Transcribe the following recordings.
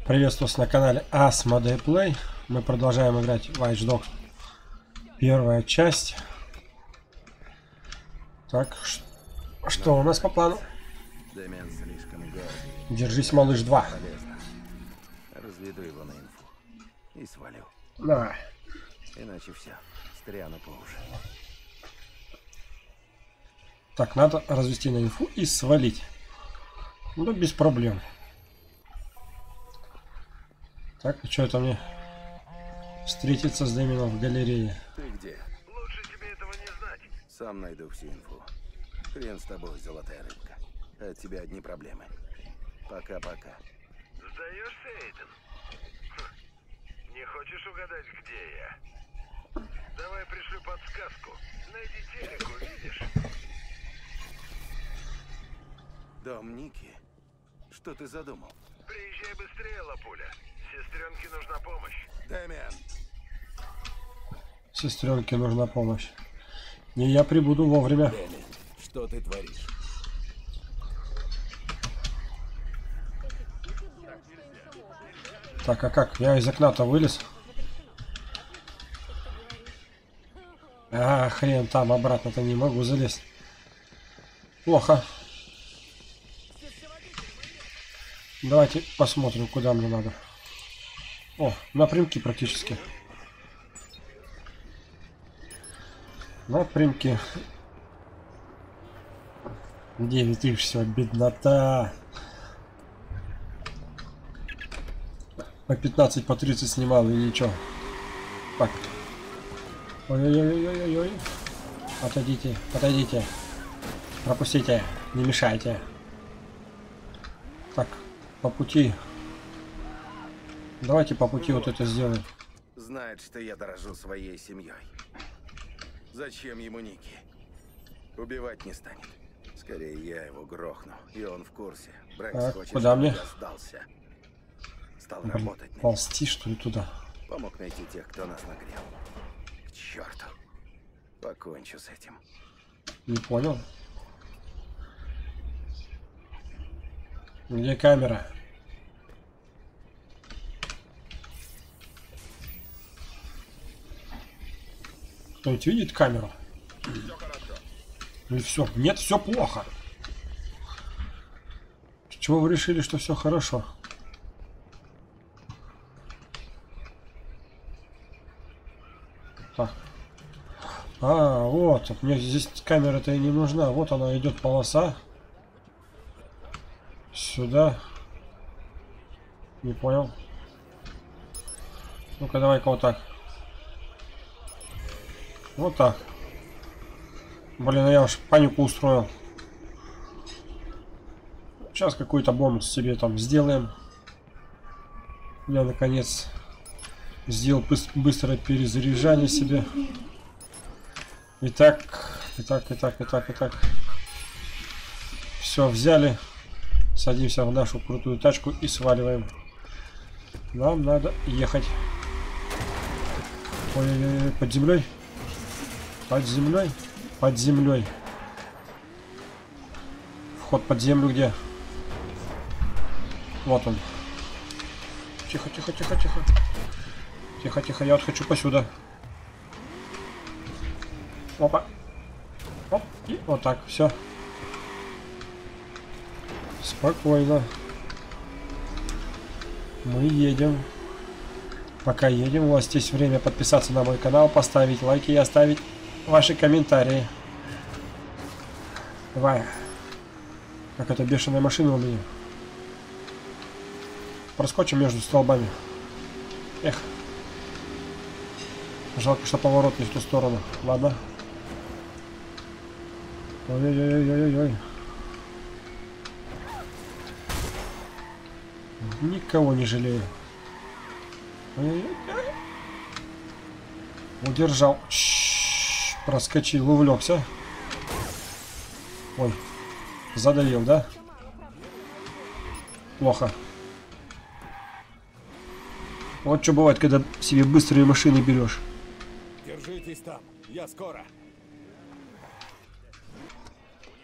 Приветствую вас на канале Asmodee Play. Мы продолжаем играть в Watch Dogs. Первая часть. Так, что у нас по плану? Дэмиан слишком гордый. Держись, малыш 2. Полезно. Разведу его на инфу. И свалю. Давай. Иначе все. Стряну по уши. Так, надо развести на инфу и свалить. Ну, без проблем. Так, и что это мне? Встретиться с Дэмианом в галерее. Ты где? Лучше тебе этого не знать. Сам найду всю инфу. Хрен с тобой, золотая рыбка. От тебя одни проблемы. Пока-пока. Сдаешься, Эйден? Не хочешь угадать, где я? Давай пришлю подсказку. Найди телек, увидишь. Дом Ники? Что ты задумал? Приезжай быстрее, Лапуля. Сестренке нужна помощь. Дэмиан! Сестренке нужна помощь. Не, я прибуду вовремя. Дэмиан, что ты творишь? Так, а как? Я из окна-то вылез. А, хрен там, обратно-то не могу залезть. Плохо. Давайте посмотрим, куда мне надо. О, напрямки практически. Напрямки. 9 тысяч, все, беднота. По 15, по 30 снимал и ничего. Так. Ой-ой-ой-ой-ой-ой. Отойдите, отойдите. Пропустите, не мешайте. Так, по пути. Давайте по пути вот это сделаем. Знает, что я дорожу своей семьей. Зачем ему Ники? Убивать не станет. Скорее, я его грохну. И он в курсе. Брэнкс Так, хочет, куда чтобы мне? я сдался. Стал работать. на Ползти, что ли, туда? него. Помог найти тех, кто нас нагрел. К черту. Покончу с этим. Не понял. Где камера? Кто-нибудь видит камеру? Ну и все. Нет, все плохо. С чего вы решили, что все хорошо? Так. А, вот. Мне здесь камера-то и не нужна. Вот она идет, полоса. Сюда. Не понял. Ну-ка, давай-ка вот так. Вот так. Блин, я уж панику устроил. Сейчас какой-то бонус себе там сделаем. Я наконец сделал быстрое перезаряжание себе. Итак. Все, взяли. Садимся в нашу крутую тачку и сваливаем. Нам надо ехать. Ой-ой-ой, под землей. Под землей. Под землей. Вход под землю где? Вот он. Тихо, тихо, тихо, тихо. Тихо, тихо, я вот хочу посюда. Опа. Оп, и вот так, все. Спокойно. Мы едем. Пока едем, у вас есть время подписаться на мой канал, поставить лайки и оставить ваши комментарии. Давай. Как это бешеная машина у меня. Проскочим между столбами. Эх. Жалко, что поворот не в ту сторону. Ладно. Ой-ой-ой-ой-ой-ой. Никого не жалею. Ой-ой-ой. Удержал. Проскочил, увлекся. Ой. Задавил, да? Плохо. Вот что бывает, когда себе быстрые машины берешь. Держитесь там, я скоро.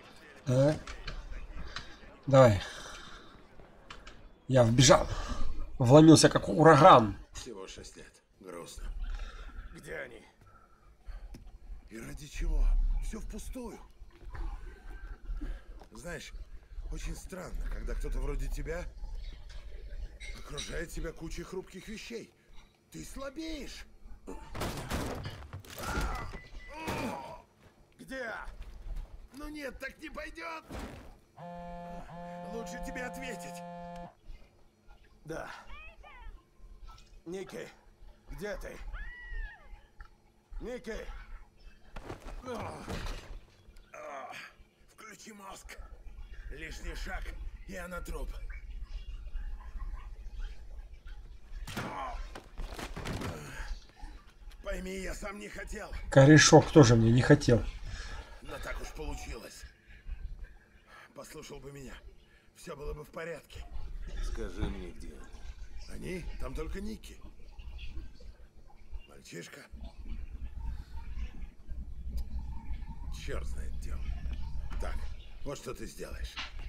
Так. Давай. Я вбежал. вломился как ураган. Всего 6 лет. Грустно. Где они? И ради чего? Все впустую. Знаешь, очень странно, когда кто-то вроде тебя окружает себя кучей хрупких вещей. Ты слабеешь. Где? Ну нет, так не пойдет. Лучше тебе ответить. Да. Ники, где ты? Ники! Включи мозг. Лишний шаг, и она труп. Пойми, я сам не хотел. Корешок тоже мне не хотел. Но так уж получилось. Послушал бы меня. Все было бы в порядке. Скажи мне, где они. Они? Там только Ники. Мальчишка. Черт знает дело. Так, вот что ты сделаешь.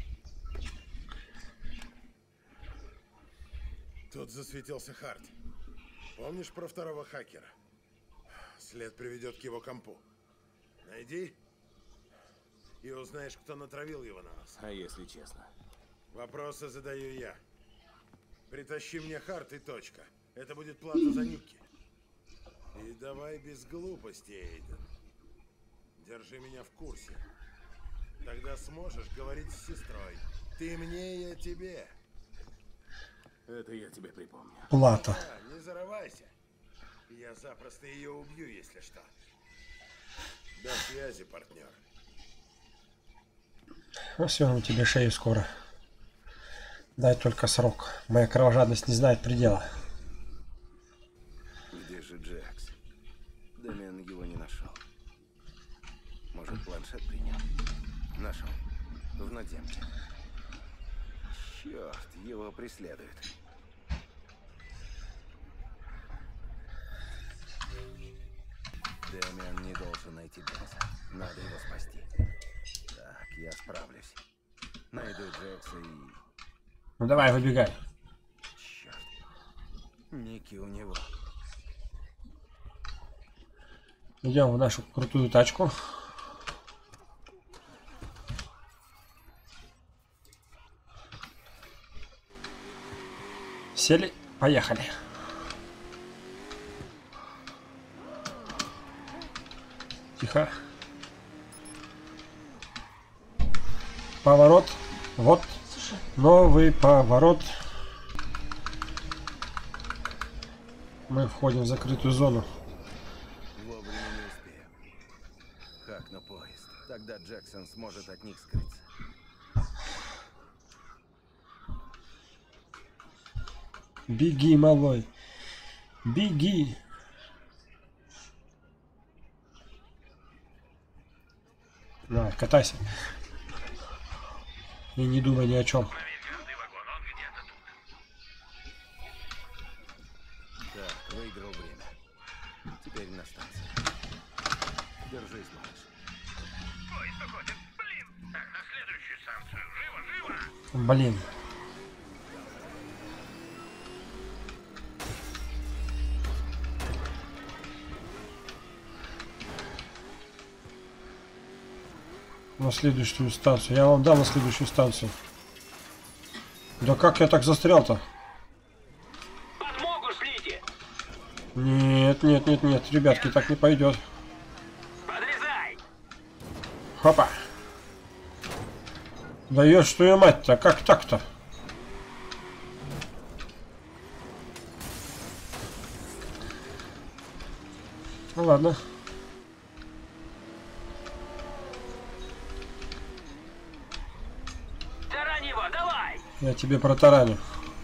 Тут засветился Харт. Помнишь про второго хакера? След приведет к его компу. Найди и узнаешь, кто натравил его на нас. А если честно? Вопросы задаю я. Притащи мне Харт и точка. Это будет плата за Ники. И давай без глупости, Эйден. Держи меня в курсе. Тогда сможешь говорить с сестрой. Ты мне, я тебе. Это я тебе припомню. Плата. Да, не зарывайся. Я запросто ее убью, если что. До связи, партнер. Сверну тебе шею скоро. Дай только срок. Моя кровожадность не знает предела. Где же Джекс? Дэмиан его не нашел. Может, планшет при нем? Нашел. В надземке. Черт, его преследуют. Дэмиан не должен найти Джекса. Надо его спасти. Так, я справлюсь. Найду Джекса и... Ну давай, выбегай. Черт. Ники у него. Идем в нашу крутую тачку. Сели, поехали. Тихо. Поворот. Вот. Новый поворот. Мы входим в закрытую зону. Вовремя не успеем. Как на поезд. Тогда Джексон сможет от них скрыться. Беги, малой. Беги. На, катайся. И не думай ни о чем. Так, выиграл время. Теперь на станции. Держись, малыш. Поезд уходит. Блин. Так, на следующую станцию. Живо, живо. Блин. На следующую станцию. Я вам дам на следующую станцию. Да как я так застрял-то? Подмогу шлите. Нет, нет, нет, нет, ребятки, так не пойдет. Подрезай. Хопа. Даешь, что я мать-то? Как так-то? Ну ладно. Тарань его, давай. Я тебе протараню.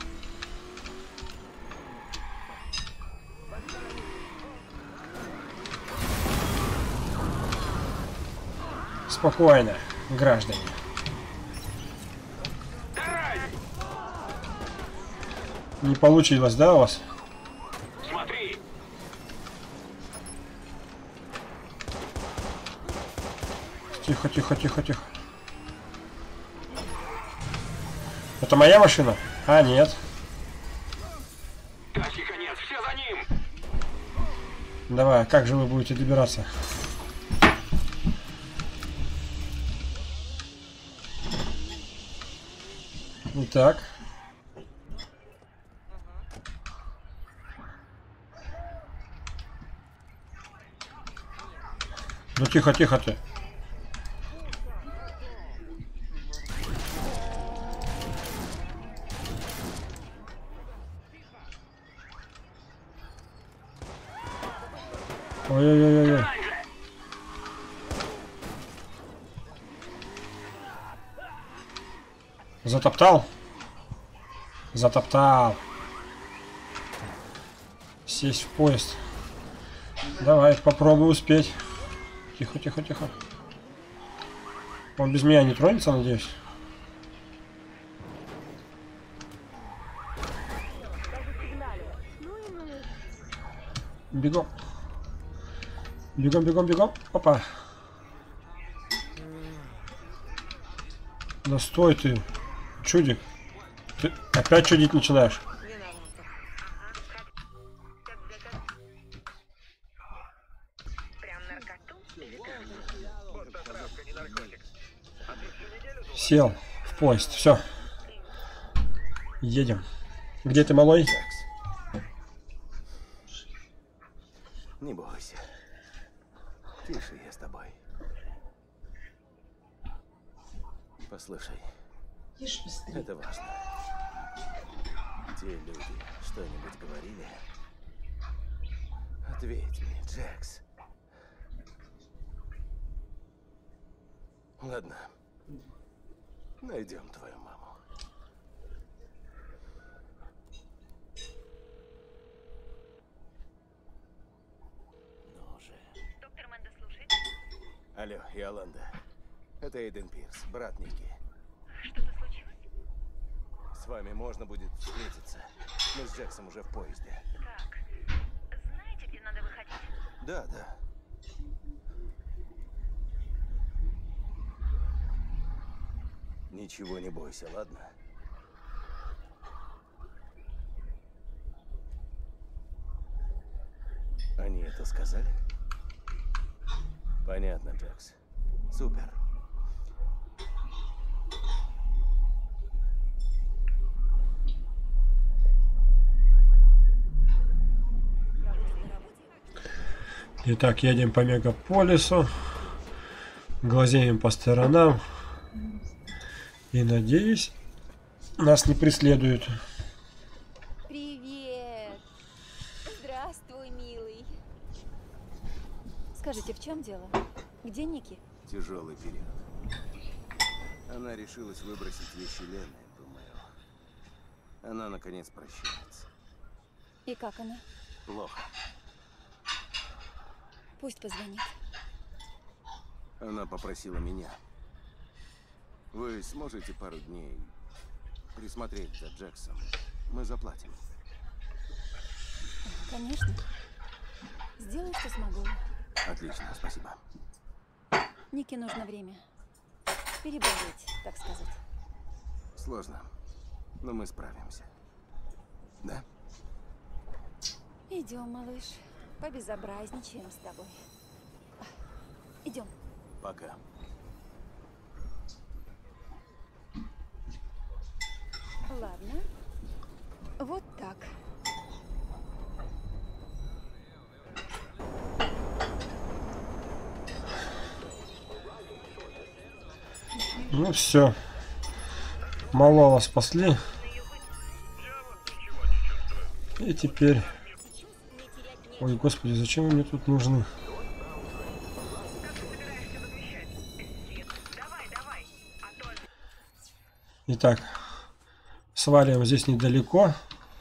Спокойно, граждане. Тарань. Не получилось, да, у вас? Смотри. Тихо, тихо, тихо, тихо. Это моя машина? А, нет. Давай, как же вы будете добираться? Итак. Ну тихо, тихо ты. Ой-ой-ой-ой. Затоптал? Затоптал. Сесть в поезд. Давай, попробуй успеть. Тихо, тихо, тихо. Он без меня не тронется, надеюсь? Бегом. Бегом, бегом, бегом. Опа. Да стой ты, чудик. Ты опять чудить начинаешь. Сел в поезд. Все. Едем. Где ты, малой? Не бойся. Тише, я с тобой. Послушай. Это важно. Те люди что-нибудь говорили? Ответь мне, Джекс. Ладно. Найдем твою маму. Ну же. Доктор Мэнда слушает. Алло, Йоланда. Это Эйден Пирс, брат Ники. Что-то случилось? С вами можно будет встретиться. Мы с Джексом уже в поезде. Как? Знаете, где надо выходить? Да, да. Ничего не бойся, ладно? Они это сказали? Понятно, Джекс. Супер. Итак, едем по мегаполису. Глазеем по сторонам. И надеюсь, нас не преследуют. Привет! Здравствуй, милый. Скажите, в чем дело? Где Ники? Тяжелый период. Она решилась выбросить вещи Лены, думаю. Она наконец прощается. И как она? Плохо. Пусть позвонит. Она попросила меня. Вы сможете пару дней присмотреть за Джексом? Мы заплатим. Конечно. Сделаю, что смогу. Отлично, спасибо. Нике нужно время. Переболеть, так сказать. Сложно, но мы справимся. Да? Идем, малыш. Побезобразничаем с тобой. Идем. Пока. Ладно. Вот так. Ну все. Малого спасли. И теперь... Ой, господи, зачем вы мне тут нужны? Итак, сваливаем здесь недалеко.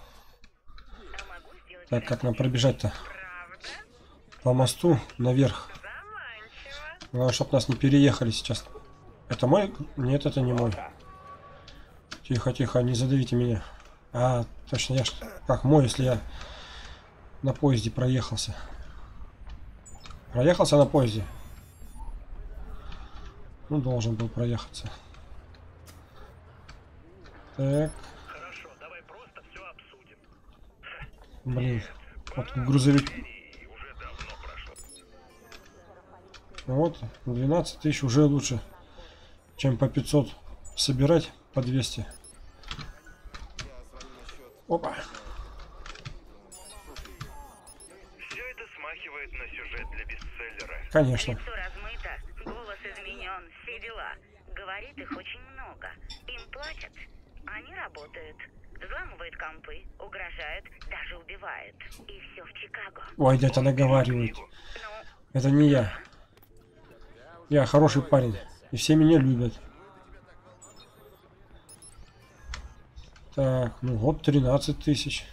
Так, как нам пробежать-то? По мосту наверх. Главное, чтобы нас не переехали сейчас. Это мой? Нет, это не мой. Тихо, тихо, не задавите меня. А, точно, я ж... Как мой, если я на поезде проехался? Проехался на поезде? Ну, должен был проехаться. Так. Хорошо, давай просто все обсудим. Блин, вот грузовик. И уже давно Вот, 12 тысяч уже лучше, чем по 500 собирать по 200. Опа. Все это смахивает на сюжет для бестселлера. Конечно. Лицо размыто, голос изменен, все дела. Говорит их очень много. Им платят, они работают. Взламывают компы, угрожают, даже убивают. И все в Чикаго. Ой, это наговаривают. Это не я. Я хороший парень. И все меня любят. Так, ну вот 13 тысяч.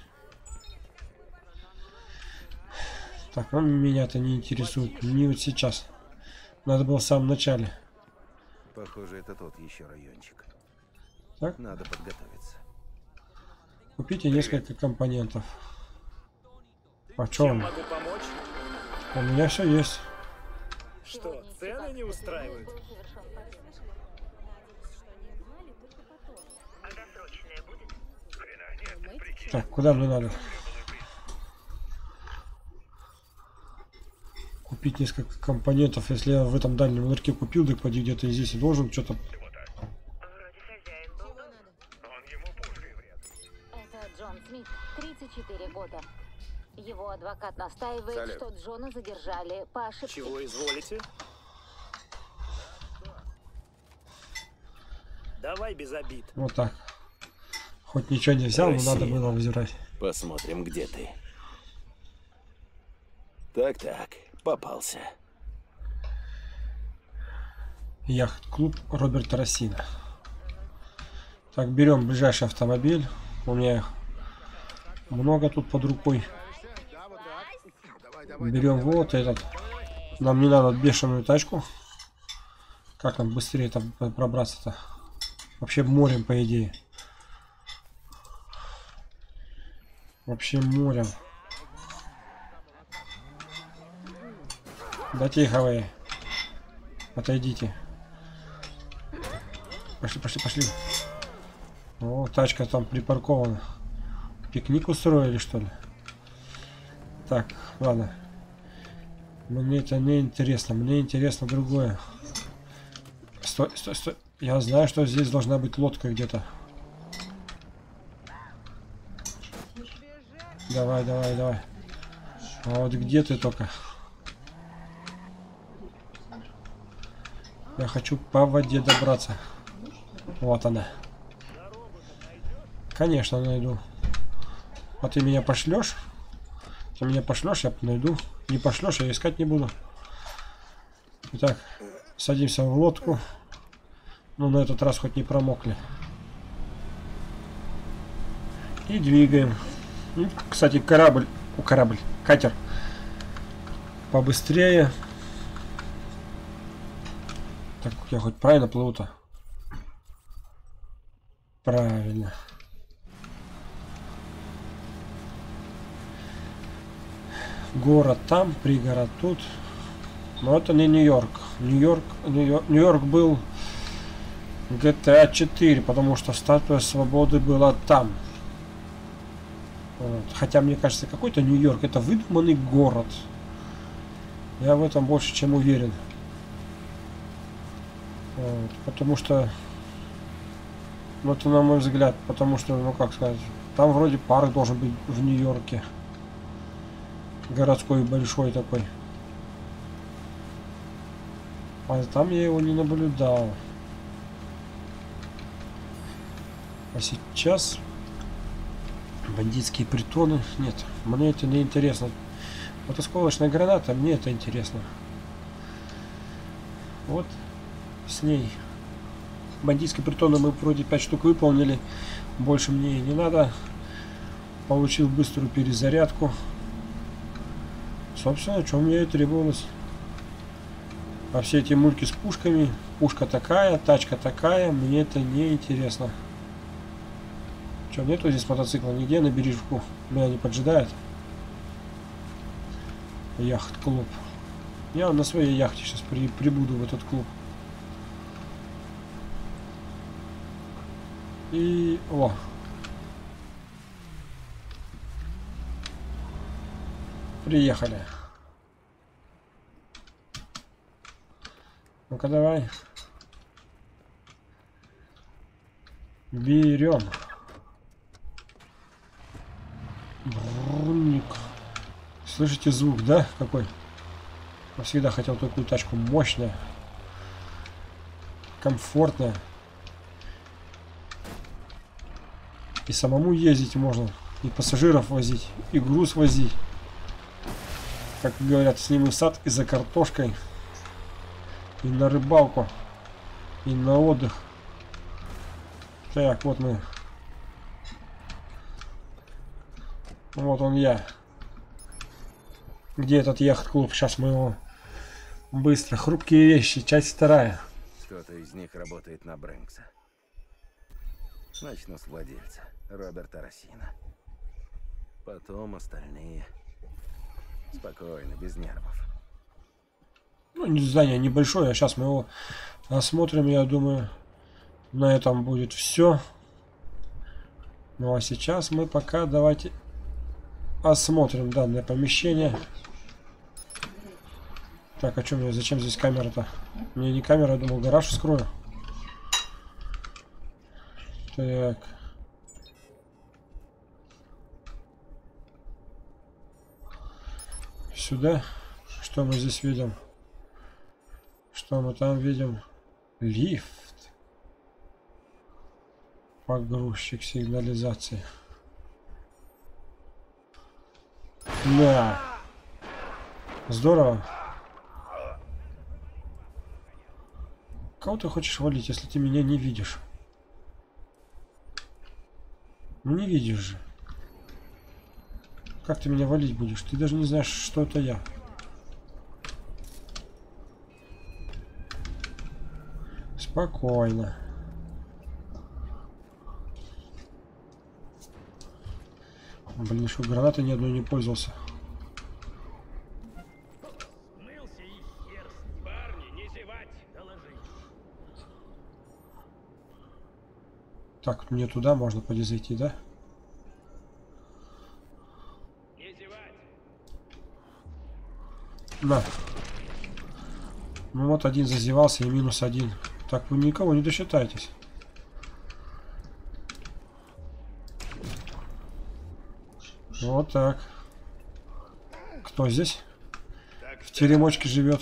Так, ну меня-то не интересует. Не вот сейчас. Надо было в самом начале. Похоже, это тот еще райончик. Так. Надо подготовиться. Купите несколько компонентов. Почем? Могу помочь? У меня все есть. Что, цены не устраивают? А досрочное будет? Хрена нет, прикинь. Так, куда мне надо? Купить несколько компонентов. Если я в этом дальнем ларьке купил, так поди где-то и здесь и должен что-то. Вроде хозяин был дома. Он ему пушкой вред. Это Джон Смит, 34 года. Его адвокат настаивает, Салют. что Джона задержали по ошибке. Чего изволите? Давай без обид. Вот так. Хоть ничего не взял, но надо было взирать. Посмотрим, где ты. Так, попался. Яхт-клуб Роберта Россина. Так, берем ближайший автомобиль. У меня их много тут под рукой. Берем вот этот. Нам не надо бешеную тачку. Как нам быстрее там пробраться-то? Вообще морем, по идее. Вообще морем. Да тихо вы. Отойдите. Пошли. О, тачка там припаркована. Пикник устроили, что ли? Так, ладно. Мне это не интересно. Мне интересно другое. Стой. Я знаю, что здесь должна быть лодка где-то. Давай. А вот где ты только? Я хочу по воде добраться. Вот она. Конечно, найду. А ты меня пошлешь? Ты меня пошлешь, я найду. Не пошлешь, я искать не буду. Итак, садимся в лодку. Ну, на этот раз хоть не промокли. И двигаем. Ну, кстати, катер. Побыстрее. Так, я хоть правильно плыву-то? Правильно. Город там, пригород тут. Но это не Нью-Йорк. Нью-Йорк был GTA 4, потому что статуя свободы была там. Вот. Хотя, мне кажется, какой-то Нью-Йорк это выдуманный город. Я в этом больше чем уверен. Вот. Потому что, ну, это на мой взгляд, потому что, ну как сказать, там вроде парк должен быть в Нью-Йорке. Городской большой такой. А там я его не наблюдал. А сейчас бандитские притоны. Нет, мне это не интересно. Вот осколочная граната, мне это интересно. Вот с ней. Бандитские притоны мы вроде 5 штук выполнили. Больше мне не надо. Получил быструю перезарядку. Собственно, о чем мне и требовалось. А все эти мульки с пушками. Пушка такая, тачка такая. Мне это не интересно. Что, нету здесь мотоцикла нигде на бережку? Меня не поджидает. Яхт-клуб. Я на своей яхте сейчас прибуду в этот клуб. И... О! Приехали. Ну-ка давай. Берем. Бруник. Слышите звук, да? Какой? Я всегда хотел такую тачку. Мощная. Комфортная. И самому ездить можно. И пассажиров возить. И груз возить. Как говорят, с ним и в сад, и за картошкой. И на рыбалку. И на отдых. Так, вот мы. Вот он я. Где этот яхт-клуб? Сейчас мы его быстро. Хрупкие вещи, часть 2. Кто-то из них работает на Брэнкса. Начну с владельца, Роберта Росина. Потом остальные. Спокойно, без нервов. Ну, здание небольшое, а сейчас мы его осмотрим, я думаю. На этом будет все. Ну а сейчас мы пока давайте осмотрим данное помещение. Так, а что мне, зачем здесь камера-то? Мне не камера, я думал, гараж вскрою. Так. Сюда. Что мы здесь видим? Что мы там видим? Лифт. Погрузчик сигнализации. Да. Здорово. Кого ты хочешь валить, если ты меня не видишь? Ну не видишь же. Как ты меня валить будешь? Ты даже не знаешь, что это я. Спокойно. Блин, еще гранатой ни одной не пользовался. Мылся и хер. Парни, не зевать, доложить. Так, мне туда можно поди зайти, да? Не зевать. На. Ну вот один зазевался и -1. Так, вы никого не досчитаетесь. Вот так. Кто здесь? В теремочке живет.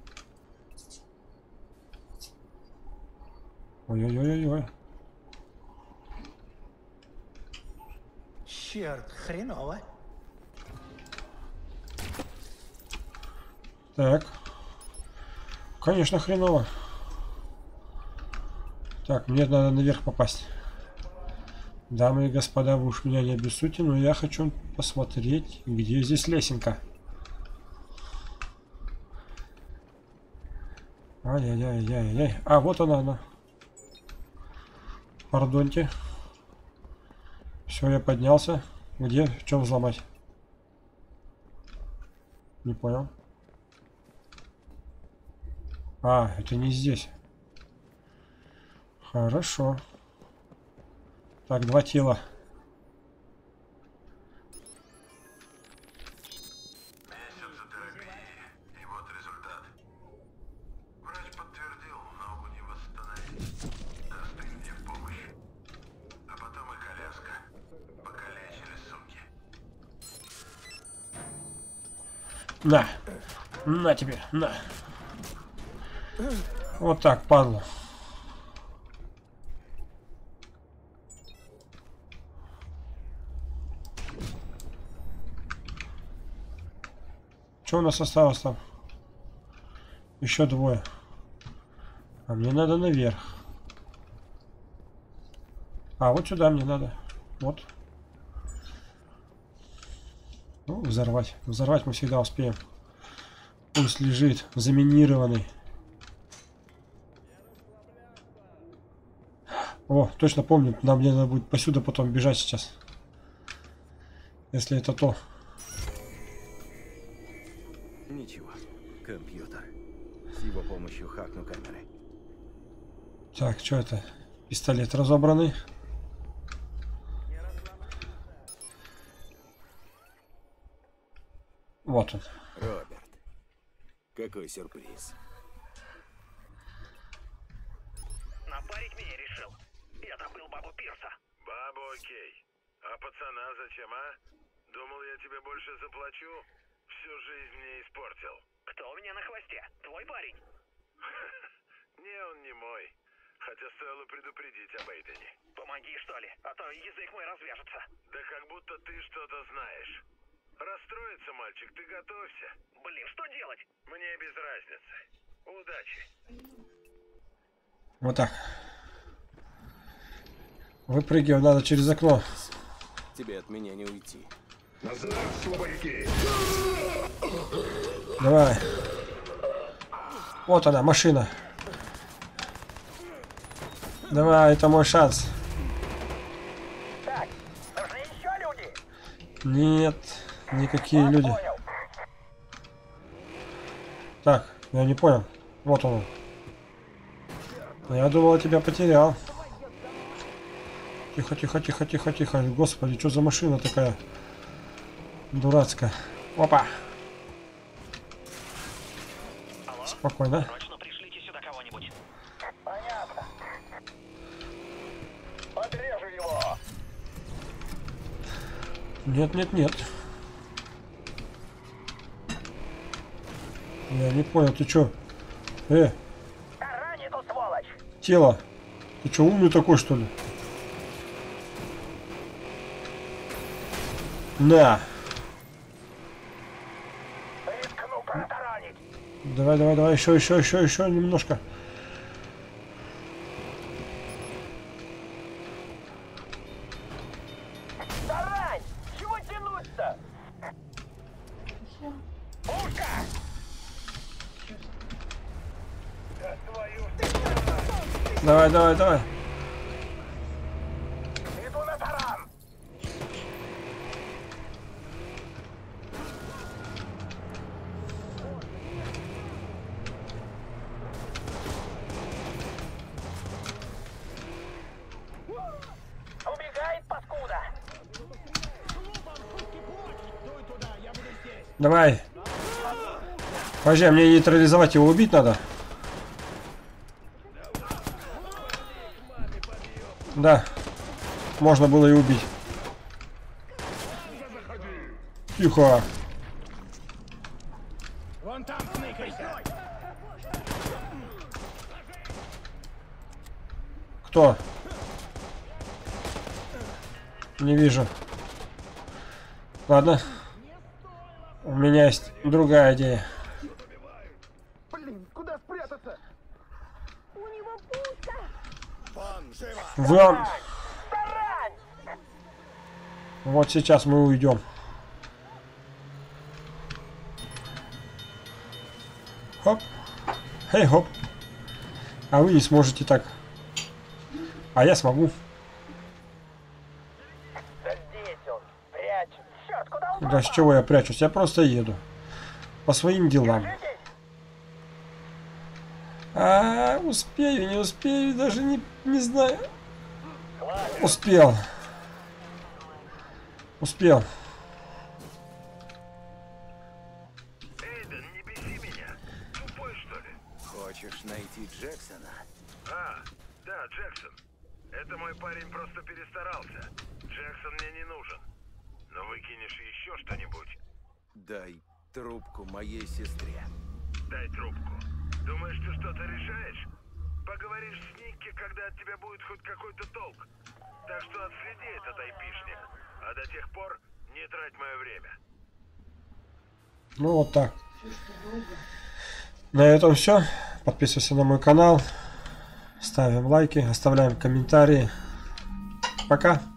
Ой-ой-ой-ой. Черт, хреново. Так. Конечно, хреново. Так, мне надо наверх попасть. Дамы и господа, вы уж меня не обессудьте, но я хочу посмотреть, где здесь лесенка. Ай-яй-яй-яй-яй. А, вот она. Пардоньте. Все, я поднялся. Где? В чем взломать? Не понял. А, это не здесь. Хорошо. Так, 2 тела. Месяц терапии, и вот результат. Врач подтвердил, ногу не восстановить. Достынь мне в помощь. А потом и коляска. Покалечили, суки. На. На тебе, на. Вот так, падла. Что у нас осталось там? Еще 2. А мне надо наверх. А, вот сюда мне надо. Вот. Ну, взорвать. Взорвать мы всегда успеем. Пусть лежит заминированный. О, точно помню. Нам мне надо будет посюда потом бежать сейчас. Если это то. Ничего. Компьютер. С его помощью хакну камеры. Так, что это? Пистолет разобранный. Вот он. Роберт, какой сюрприз. Ударить меня решил. Я добыл бабу Пирса. Бабу окей. А пацана зачем, а? Думал, я тебе больше заплачу? Всю жизнь мне испортил. Кто у меня на хвосте? Твой парень? Не, он не мой. Хотя стоило предупредить об Эйдене. Помоги, что ли, а то язык мой развяжется. Да как будто ты что-то знаешь. Расстроится мальчик, ты готовься. Блин, что делать? Мне без разницы. Удачи. Вот так. Выпрыгивать надо через окно. Тебе от меня не уйти. Давай. Вот она, машина. Давай, это мой шанс. Так, нужны еще люди? Нет, никакие люди. Понял. Так, я не понял. Вот он. Я думал, я тебя потерял. Тихо, тихо, тихо, тихо, тихо. Господи, что за машина такая дурацкая. Опа. Спокойно. Срочно пришлите сюда кого-нибудь. Понятно. Подрежу его. Нет, нет, нет. Я не понял, ты чё? Тарань эту сволочь. Тело. Ты чё, умный такой, что ли? На. Рискну протаранить. Давай, давай, давай, еще немножко. Тарань! Чего тянуть-то? Пушка! Да твою ж... Давай, давай, давай. Иду на таран! Убегает, паскуда! Давай. Подожди, мне нейтрализовать его, убить надо. Да. Можно было и убить. Тихо. Вон там сныкайся! Кто? Не вижу. Ладно. У меня есть другая идея. Блин, куда спрятаться? У него пушка! Вон. Вот сейчас мы уйдем. Хоп. Эй, хоп. А вы не сможете так. А я смогу. Да здесь он, прячет. Черт, куда он? Да с чего я прячусь? Я просто еду. По своим делам. А, успею, не успею, даже не знаю. Успел. Успел. Эйден, не беси меня. Тупой, что ли? Хочешь найти Джексона? А, да, Джексон. Это мой парень просто перестарался. Джексон мне не нужен. Но выкинешь еще что-нибудь? Дай трубку моей сестре. Дай трубку. Думаешь, ты что-то решаешь? Поговоришь с Никки, когда от тебя будет хоть какой-то толк. Так что отследи этот айпишник. А до тех пор не трать мое время. Ну вот так. На этом все. Подписывайся на мой канал. Ставим лайки, оставляем комментарии. Пока.